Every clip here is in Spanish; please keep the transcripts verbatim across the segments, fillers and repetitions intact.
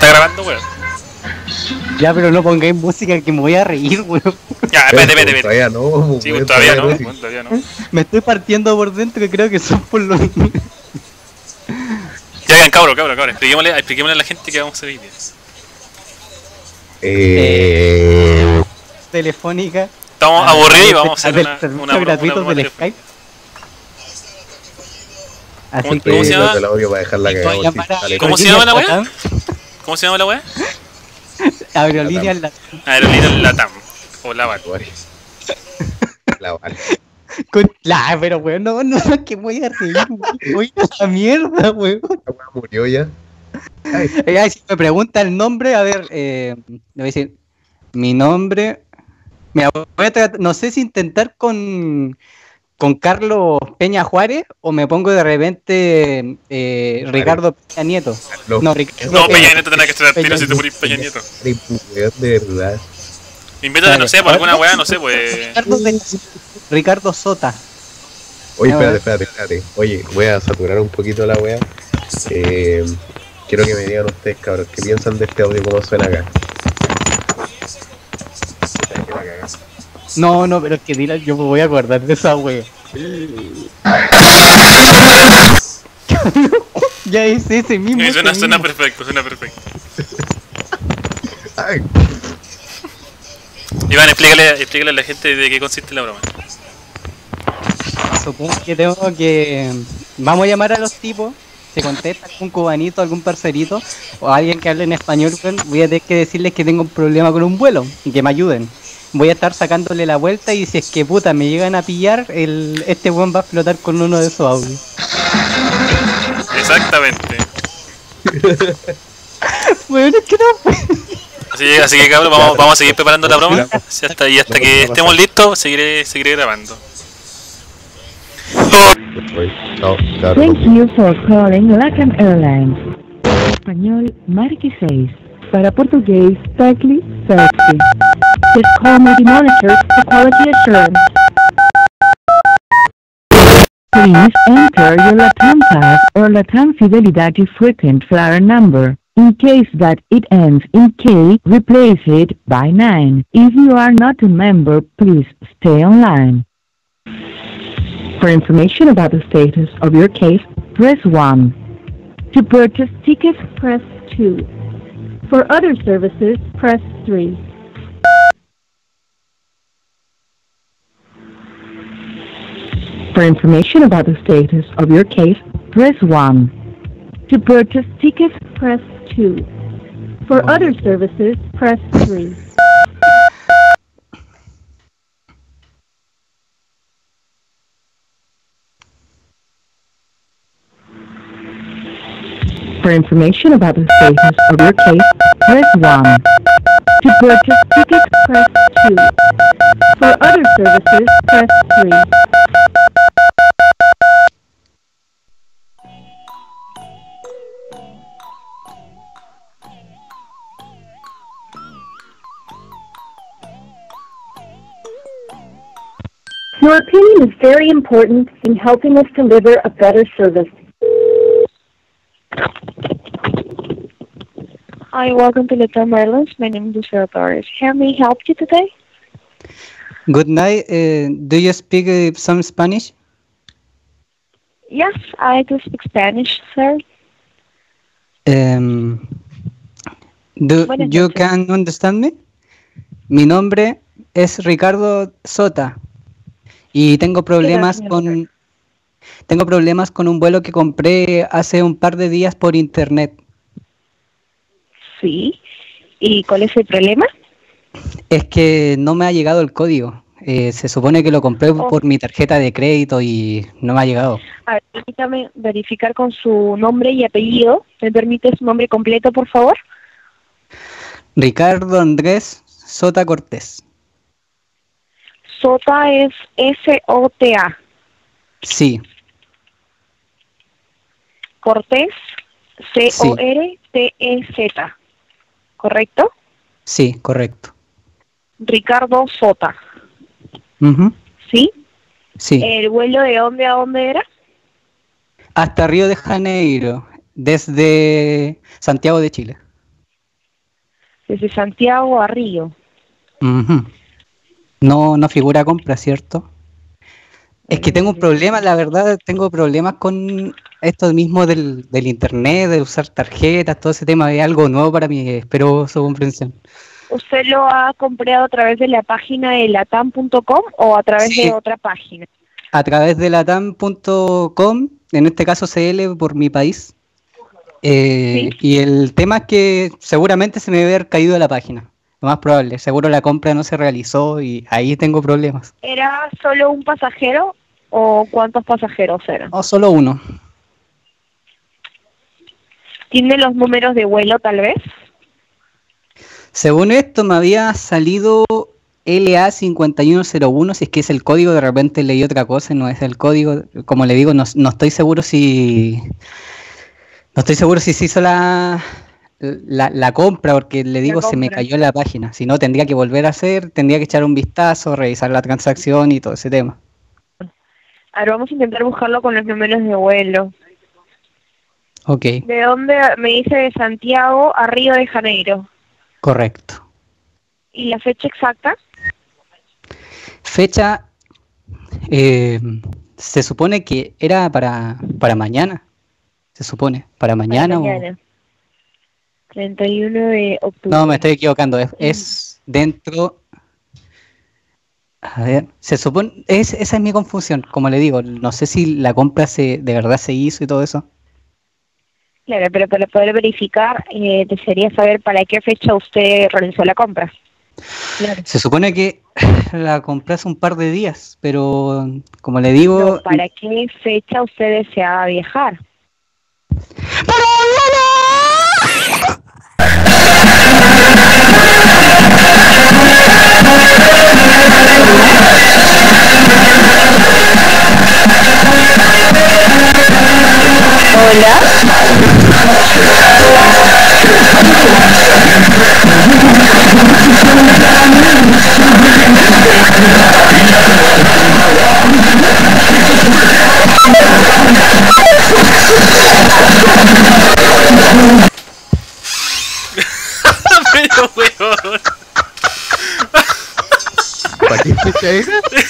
está grabando, weón. Ya, pero no pongáis música que me voy a reír, weón. Ya, espérate, espérate, espérate. Todavía no, Sí, weón, pues todavía no, no. weón, todavía no. Me estoy partiendo por dentro y creo que son por los... Ya, vean, cabrón, cabrón, cabrón. Expliquémosle, expliquémosle a la gente que vamos a hacer hoy día. Eh... Telefónica. Estamos Ah, aburridos y del- vamos a hacer del una, servicio una, broma- gratuito una broma del telefónica. Skype. Así ¿Cómo- que cómo se eh, llama? no te la odio para dejarla voy a cagada. llamar a Dale, ¿Cómo se llama la weá? ¿Cómo se llama la weá? Aerolíneas la... Aerolíneas Latam. O Laval. La vale. con... La, pero weón, no, no, no, que voy a reír, weón. Voy a la mierda, weón. La weá murió ya. Ay, Eh, ay, si me pregunta el nombre, a ver, eh, le voy a decir, mi nombre... Mira, voy a tratar- no sé si intentar con, con Carlos Peña Juárez o me pongo de repente eh, Ricardo Peña Nieto. no, No, Ricardo No, Peña Nieto tenés que estar al tiro Peña si te morís Peña Nieto. weón, de verdad. Invéntate, no sé, por alguna weá, no sé, pues. Ricardo, de- Ricardo Sota. Oye, No, espérate, eh. espérate, espérate. Oye, voy a saturar un poquito la weá. Eh, quiero que me digan ustedes, cabros, qué piensan de este audio, cómo suena acá. Puta, que la cagá. No, no, pero es que dile, yo me voy a acordar de esa wea. Ya es ese mismo. Eh, Suena, ese suena mismo. perfecto, suena perfecto. Ay, Iván, explícale, explícale a la gente de qué consiste la broma. Supongo que tengo que... Vamos a llamar a los tipos. Se contesta algún cubanito, algún parcerito o alguien que hable en español. Weón, voy a tener que decirles que tengo un problema con un vuelo y que me ayuden. Voy a estar sacándole la vuelta y si es que puta me llegan a pillar, el, este weón va a flotar con uno de esos audios. Exactamente. Bueno, es que no. Así, así que cabrón, vamos, vamos a seguir preparando la broma. Sí, hasta, y hasta que estemos listos, seguiré, seguiré grabando. Oye, no, claro, Thank no. you for calling Latam Airlines. Español, marque seis. Para portugués, tecli sete. This call may be monitored for quality assurance. Please enter your Latam pass or Latam Fidelidade frequent flyer number. In case that it ends in K, replace it by nine. If you are not a member, please stay online. For information about the status of your case, press one. To purchase tickets, press two. For other services, press three. For information about the status of your case, press one. To purchase tickets, press two. For other services, press three. For information about the status of your case, press one. To purchase tickets, press two. For other services, press three. Your opinion is very important in helping us deliver a better service. Hi, welcome to Latam Airlines. My name is Lucero Torres. How may I help you today? Good night. Uh, do you speak uh, some Spanish? Yes, I do speak Spanish, sir. Um, do Buenas you noches. can understand me? Mi nombre es Ricardo Sota y tengo problemas señor con tengo problemas con un vuelo que compré hace un par de días por internet. Sí. ¿Y cuál es el problema? Es que no me ha llegado el código. Eh, se supone que lo compré Oh. por mi tarjeta de crédito y no me ha llegado. A ver, permítame verificar con su nombre y apellido. ¿Me permite su nombre completo, por favor? Ricardo Andrés Sota Cortés. Sota es S O T A. Sí, Cortés, C O R T E Z. ¿Correcto? sí, correcto. Ricardo Sota. Ujú, ¿Sí? sí. ¿El vuelo de dónde a dónde era? Hasta Río de Janeiro, desde Santiago de Chile. Desde Santiago a Río. Ujú. No, no figura compra, ¿cierto? Es que tengo un problema, la verdad, tengo problemas con esto mismo del, del internet, de usar tarjetas, todo ese tema es algo nuevo para mí, espero su comprensión. ¿Usted lo ha comprado a través de la página de latam punto com o a través Sí. de otra página? A través de latam punto com, en este caso C L por mi país, eh, Sí. y el tema es que seguramente se me debe haber caído de la página, lo más probable, seguro la compra no se realizó y ahí tengo problemas. ¿Era solo un pasajero o cuántos pasajeros eran? O solo uno. ¿Tiene los números de vuelo tal vez? Según esto me había salido L A cinco uno cero uno, si es que es el código, de repente leí otra cosa y no es el código, como le digo, no, no estoy seguro si no estoy seguro si se hizo la, la, la compra, porque le digo se me compra. cayó la página, si no tendría que volver a hacer, tendría que echar un vistazo, revisar la transacción y todo ese tema. A ver, vamos a intentar buscarlo con los números de vuelo. Ok, ¿De dónde? Me dice de Santiago a Río de Janeiro. correcto. ¿Y la fecha exacta? Fecha, eh, se supone que era para, para mañana, se supone, para mañana, Para o... mañana. treinta y uno de octubre. No, me estoy equivocando, es, es dentro... A ver, se supone... Es, esa es mi confusión, como le digo, no sé si la compra se de verdad se hizo y todo eso. Claro, pero para poder verificar, eh, desearía saber para qué fecha usted realizó la compra. Claro. Se supone que la compré hace un par de días, pero como le digo... No, ¿para qué fecha usted deseaba viajar? Pero, weón. ¿Para qué fecha es?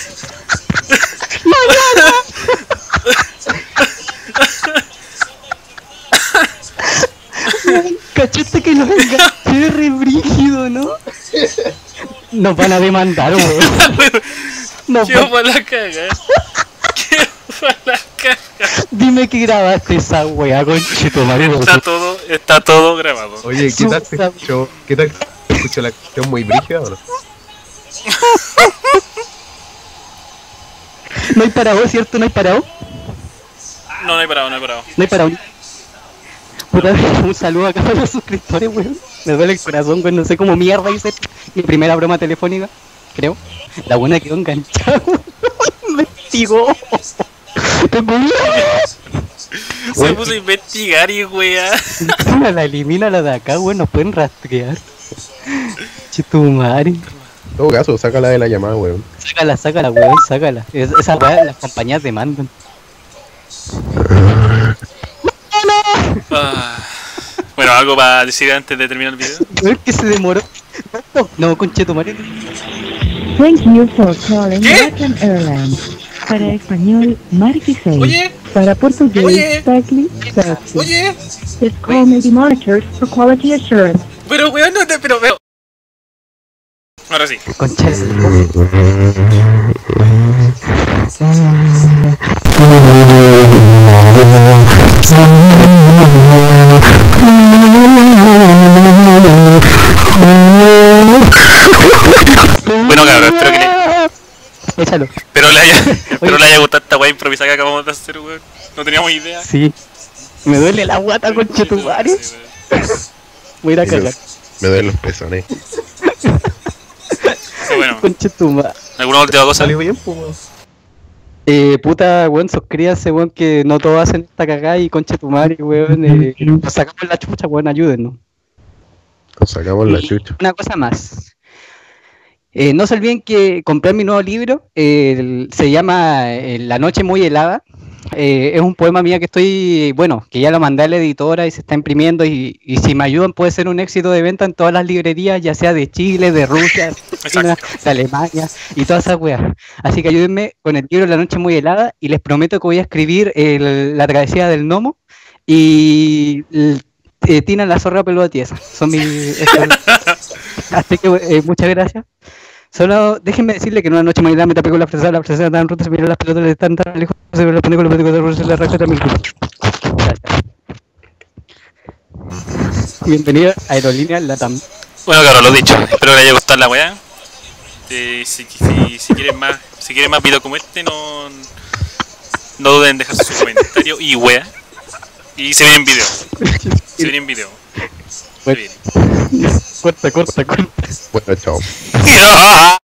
Cachaste que nos enganché re brígido, ¿no? Nos van a demandar, weón. Nos ¿Qué van- fue la caga? ¿Qué fue la caga? Dime que grabaste esa weá, conchito, marido. Está todo, está todo grabado. Oye, ¿qué tal te escuchó? ¿Qué tal te escuchó la cuestión muy brígida o no? No hay parado, ¿cierto? No hay parado. No, no he parado, no he parado. No hay parado. Puta, un saludo acá para los suscriptores, weón. Me duele el corazón, weón. No sé cómo mierda hice mi primera broma telefónica, creo. La buena quedó enganchada, weón. Me investigó. Tengo miedo. Se puso a investigar y weá. La elimina la de acá, weón. Nos pueden rastrear. Chitumare. En todo caso, sácala de la llamada, weón. Sácala, sácala, weón, sácala. Es, esa weá las compañías demandan. Ah. Bueno, algo para decir antes de terminar el video. Weón, que se demoró. No, no, conchetumare. Thank you for calling ¿Qué? Latin Airlines. Para español, marque seis. Oye, Para portugués, Oye. tecle siete. oye, This call may be monitored for quality assurance. pero weón, no te, pero, pero. Ahora sí. Concha. Bueno, cabrón, espero que le, Échalo. pero le haya, espero le haya gustado esta weá improvisada que acabamos de hacer, weón. No teníamos idea. Sí. Me duele la guata, conchetumare. Voy a ir a Y me, cagar. me duelen los pezones. Sí, bueno, Conchetumare. ¿alguna última cosa? ¿Salió bien, pues, weón? Eh, puta, weón, suscríbanse, weón, que no todos hacen esta cagada y conchetumare, weón. Eh, nos sacamos la chucha, weón, ayúdennos. Nos sacamos la Y chucha. una cosa más. Eh, no se olviden que compré mi nuevo libro. eh, el- se llama eh, La noche muy helada. Eh, es un poema mío que estoy, bueno, que ya lo mandé a la editora y se está imprimiendo y, y si me ayudan puede ser un éxito de venta en todas las librerías, ya sea de Chile, de Rusia, de, China, de Alemania y todas esas weas. Así que ayúdenme con el libro La noche muy helada y les prometo que voy a escribir el, La travesía del gnomo y el, eh, Tina la zorra peluda tiesa. Son mis... Así que eh, muchas gracias. Solo déjenme decirle que en una noche muy helada me tapé con la fresada, la fresada tan ruta, se miró las pelotas de tan tan lejos, se me lo pone con los peticos de rusa, la raja también. Bienvenido a Aerolíneas Latam. Bueno, claro, lo dicho. Espero que les haya gustado la weá. Eh, si, si, si quieren más, si quieren más videos como este, no, no duden en dejar su comentario y weá. Y se vienen videos. Se vienen videos. Se vienen. Corta, corta, corta. Bueno, chao.